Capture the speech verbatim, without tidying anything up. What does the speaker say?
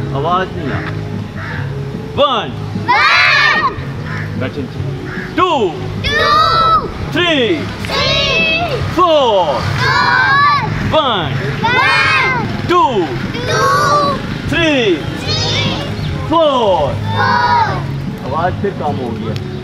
आवाज नहीं आ। One two three four one two three four. आवाज फिर कम हो गया।